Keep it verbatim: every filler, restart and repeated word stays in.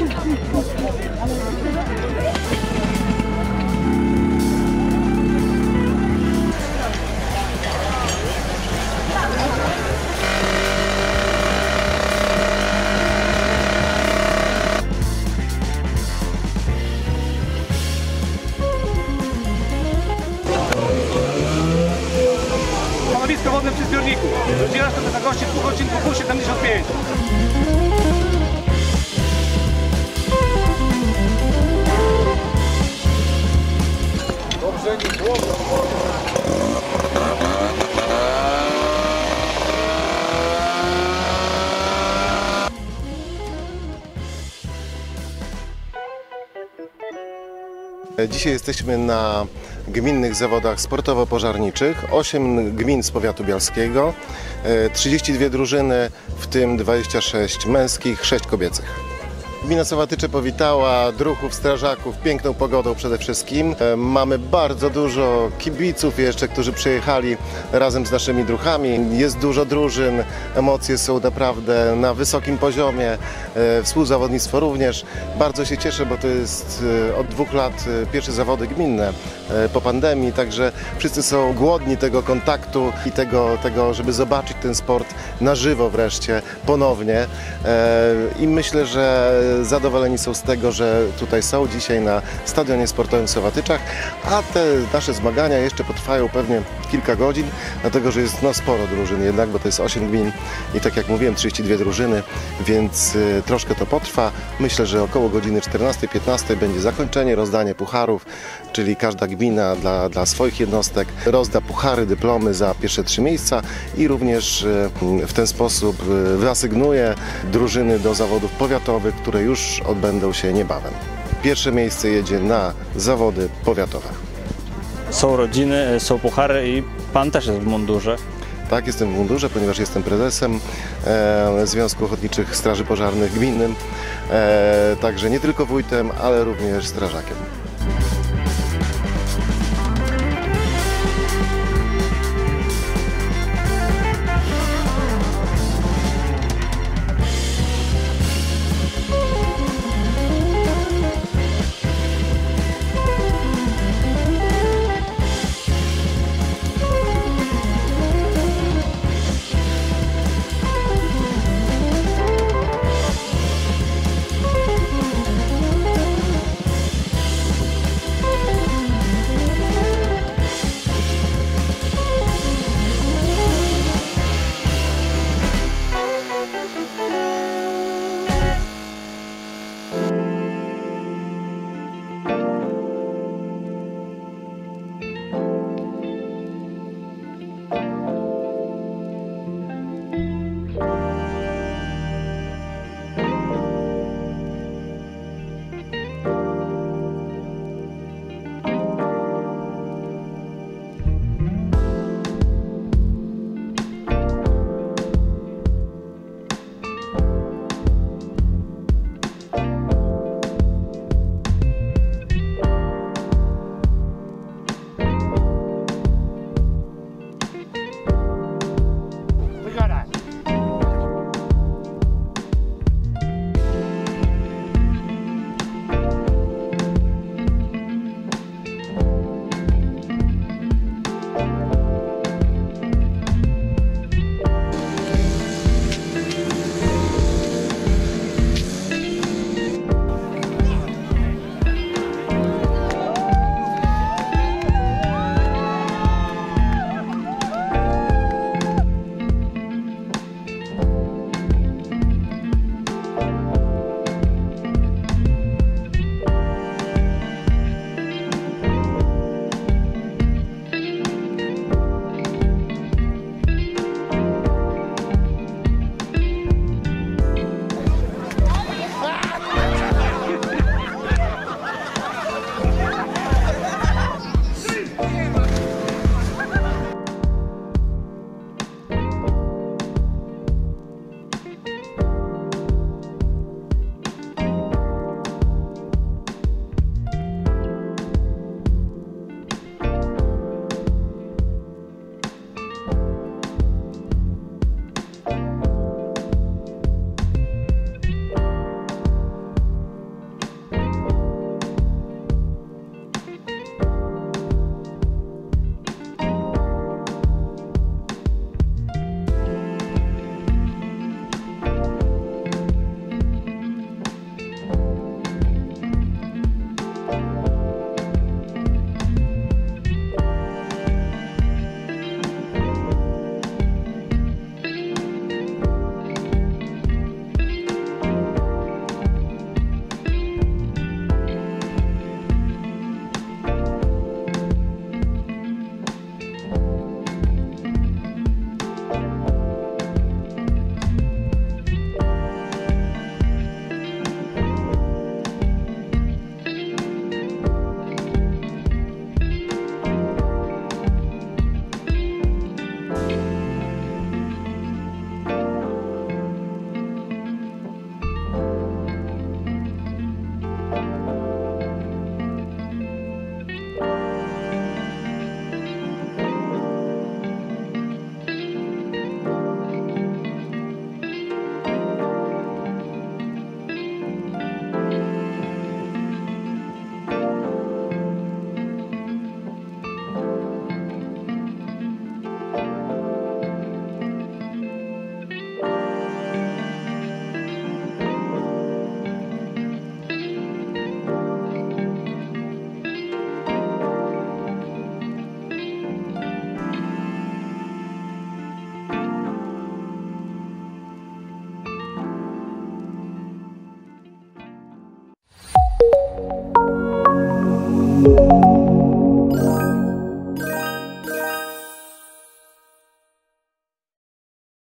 Stanowisko wodne przy zbiorniku. Rozdzielasz to na wysokości dwóch odcinków pół siedemdziesiąt pięć. Dobrze, nie było. Dzisiaj jesteśmy na gminnych zawodach sportowo-pożarniczych. osiem gmin z powiatu bialskiego, trzydzieści dwie drużyny, w tym dwadzieścia sześć męskich, sześć kobiecych. Gmina Sowatycze powitała druhów, strażaków piękną pogodą przede wszystkim. Mamy bardzo dużo kibiców jeszcze, którzy przyjechali razem z naszymi druhami. Jest dużo drużyn, emocje są naprawdę na wysokim poziomie, współzawodnictwo również. Bardzo się cieszę, bo to jest od dwóch lat pierwsze zawody gminne po pandemii, także wszyscy są głodni tego kontaktu i tego, tego żeby zobaczyć ten sport na żywo wreszcie, ponownie. I myślę, że zadowoleni są z tego, że tutaj są dzisiaj na stadionie sportowym w Sowatyczach, a te nasze zmagania jeszcze potrwają pewnie kilka godzin, dlatego że jest no, sporo drużyn jednak, bo to jest osiem gmin i tak jak mówiłem, trzydzieści dwie drużyny, więc y, troszkę to potrwa. Myślę, że około godziny czternastej piętnastej będzie zakończenie, rozdanie pucharów, czyli każda gmina dla, dla swoich jednostek rozda puchary, dyplomy za pierwsze trzy miejsca i również y, w ten sposób y, wyasygnuje drużyny do zawodów powiatowych, które już odbędą się niebawem. Pierwsze miejsce jedzie na zawody powiatowe. Są rodziny, są puchary i pan też jest w mundurze. Tak, jestem w mundurze, ponieważ jestem prezesem e, Związku Ochotniczych Straży Pożarnych Gminnym, e, także nie tylko wójtem, ale również strażakiem.